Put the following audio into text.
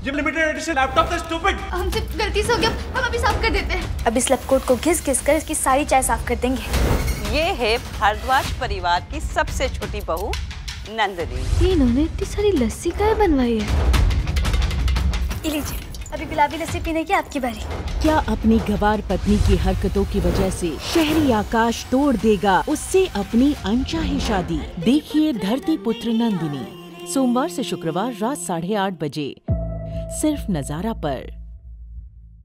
ये limited edition laptop था stupid. हमसे गलती से हो गया, हम अभी साफ कर देते हैं। अब इस लपकोट को घिस घिस कर इसकी सारी चाय साफ कर देंगे। ये है भारद्वाज परिवार की सबसे छोटी बहू नंदिनी। इन्होंने इतनी सारी लस्सी काहे बनवाई है? लीजिए, अभी गुलाबी लस्सी पीने की आपकी बारी। क्या अपनी गवार पत्नी की हरकतों की वजह से शहरी आकाश तोड़ देगा उससे अपनी अनचाही शादी? देखिए धरती पुत्र नंदिनी, सोमवार से शुक्रवार रात 8:30 बजे, सिर्फ नजारा पर।